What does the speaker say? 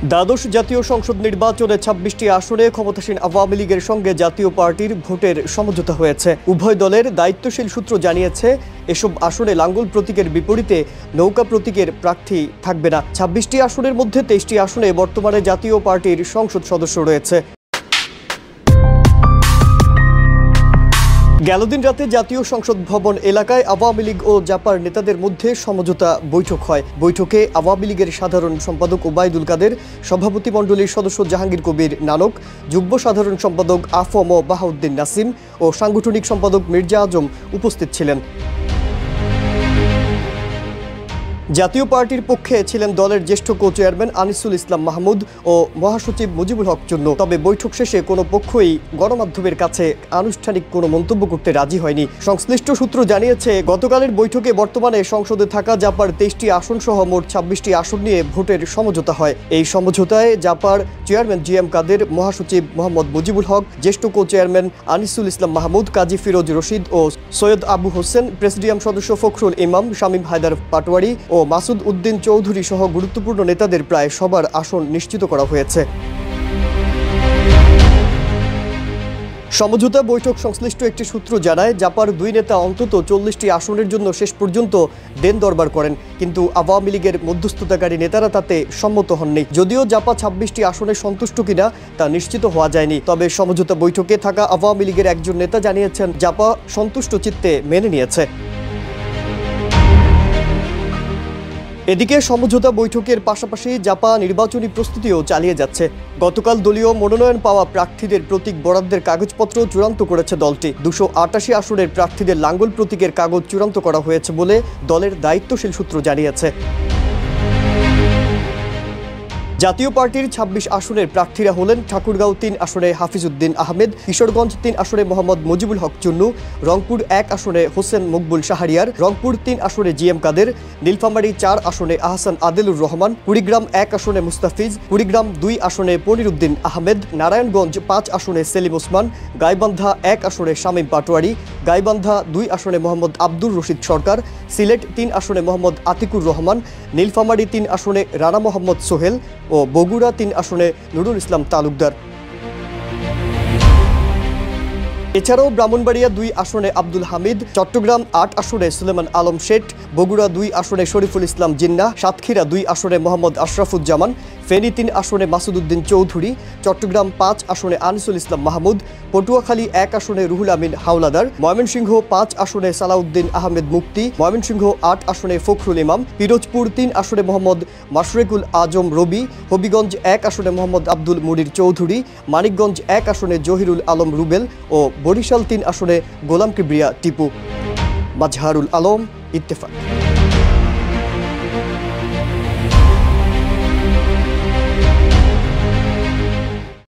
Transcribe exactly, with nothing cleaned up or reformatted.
দ্বাদশ জাতীয় সংসদ নির্বাচনে ছাব্বিশটি আসনে ক্ষমতাসীন আওয়ামী লীগের সঙ্গে জাতীয় পার্টির ভোটের সমঝোতা হয়েছে। উভয় দলের দায়িত্বশীল সূত্র জানিয়েছে, এসব আসনে লাঙ্গল প্রতীকের বিপরীতে নৌকা প্রতীকের প্রার্থী থাকবে না। ছাব্বিশটি আসনের মধ্যে তেইশটি আসনে বর্তমানে জাতীয় পার্টির সংসদ সদস্য রয়েছে। গেলদিন রাতে জাতীয় সংসদ ভবন এলাকায় আওয়ামী লীগ ও জাপার নেতাদের মধ্যে সমঝোতা বৈঠক হয়। বৈঠকে আওয়ামী লীগের সাধারণ সম্পাদক ওবায়দুল কাদের, সভাপতিমণ্ডলীর সদস্য জাহাঙ্গীর কবির নানক, যুগ্ম সাধারণ সম্পাদক আফম বাহাউদ্দিন নাসিম ও সাংগঠনিক সম্পাদক মির্জা আজম উপস্থিত ছিলেন। জাতীয় পার্টির পক্ষে ছিলেন দলের জ্যেষ্ঠ কো চেয়ারম্যান আনিসুল ইসলাম মাহমুদ ও মহাসচিব মুজিবুল হক চুন্নু। তবে বৈঠক শেষে কোনো পক্ষই গণমাধ্যমের কাছে আনুষ্ঠানিক কোনো মন্তব্য করতে রাজি হয়নি। সংশ্লিষ্ট সূত্র জানিয়েছে, গতকালের বৈঠকে বর্তমানে সংসদে থাকা জাপার তেইশটি আসন সহ মোট ছাব্বিশটি আসন নিয়ে ভোটের সমঝোতা হয়। এই সমঝোতায় জাপার চেয়ারম্যান জি এম কাদের, মহাসচিব মোহাম্মদ মুজিবুল হক, জ্যেষ্ঠ কো চেয়ারম্যান আনিসুল ইসলাম মাহমুদ, কাজী ফিরোজ রশিদ ও সৈয়দ আবু হোসেন, প্রেসিডিয়াম সদস্য ফখরুল ইমাম, শামীম হায়দার পাটোয়ারি ও মাসুদ উদ্দিন চৌধুরী সহ গুরুত্বপূর্ণ নেতাদের প্রায় সবার আসন নিশ্চিত করা হয়েছে। সমঝোতা বৈঠক সংশ্লিষ্ট একটি সূত্র জানায়, জাপার দুই নেতা অন্তত চল্লিশটি আসনের জন্য শেষ পর্যন্ত দেন দরবার করেন, কিন্তু আওয়ামী লীগের মধ্যস্থতাকারী নেতারা তাতে সম্মত হননি। যদিও জাপা ছাব্বিশটি আসনে সন্তুষ্ট কিনা তা নিশ্চিত হওয়া যায়নি। তবে সমঝোতা বৈঠকে থাকা আওয়ামী লীগের একজন নেতা জানিয়েছেন, জাপা সন্তুষ্ট চিত্তে মেনে নিয়েছে। এদিকে সমঝোতা বৈঠকের পাশাপাশি জাপা নির্বাচনী প্রস্তুতিও চালিয়ে যাচ্ছে। গতকাল দলীয় মনোনয়ন পাওয়া প্রার্থীদের প্রতীক বরাদ্দের কাগজপত্র চূড়ান্ত করেছে দলটি। দুশো আটাশি আসনের প্রার্থীদের লাঙ্গল প্রতীকের কাগজ চূড়ান্ত করা হয়েছে বলে দলের দায়িত্বশীল সূত্র জানিয়েছে। জাতীয় পার্টির ছাব্বিশ আসনের প্রার্থীরা হলেন ঠাকুরগাঁও তিন আসনে হাফিজউদ্দিন আহমেদ, কিশোরগঞ্জ তিন আসনে মোহাম্মদ মুজিবুল হক চুন্নু, রংপুর এক আসনে হোসেন মকবুল শাহরিয়ার, রংপুর তিন আসনে জি এম কাদের, নীলফামারী চার আসনে আহসান আদেলুর রহমান, কুড়িগ্রাম এক আসনে মুস্তাফিজ, কুড়িগ্রাম দুই আসনে পনিরউদ্দিন আহমেদ, নারায়ণগঞ্জ পাঁচ আসনে সেলিম ওসমান, গাইবান্ধা এক আসনে শামীম পাটোয়ারি, গাইবান্ধা দুই আসনে মোহাম্মদ আব্দুর রশিদ সরকার, সিলেট তিন আসনে মোহাম্মদ আতিকুর রহমান, নীলফামারী তিন আসনে রানা মোহাম্মদ সোহেল ও বগুড়া তিন আসনে নুরুল ইসলাম তালুকদার। এছাড়াও ব্রাহ্মণবাড়িয়া দুই আসনে আব্দুল হামিদ, চট্টগ্রাম আট আসনে সুলেমান আলম শেঠ, বগুড়া দুই আসনে শরীফুল ইসলাম জিন্নাহ, সাতক্ষীরা দুই আসনে মোহাম্মদ আশরাফুজ্জামান, ফেনী তিন আসনে মাসুদ উদ্দিন চৌধুরী, চট্টগ্রাম পাঁচ আসনে আনিসুল ইসলাম মাহমুদ, পটুয়াখালী এক আসনে রুহুল আমিন হাওলাদার, ময়মনসিংহ পাঁচ আসনে সালাউদ্দিন আহমেদ মুক্তি, ময়মনসিংহ আট আসনে ফখরুল ইমাম, পিরোজপুর তিন আসনে মোহাম্মদ মাশরেকুল আজম রবি, হবিগঞ্জ এক আসনে মোহাম্মদ আব্দুল মুনির চৌধুরী, মানিকগঞ্জ এক আসনে জহিরুল আলম রুবেল ও বরিশাল তিন আসনে গোলাম কিবরিয়া টিপু। মাজহারুল আলম, ইত্তেফাক।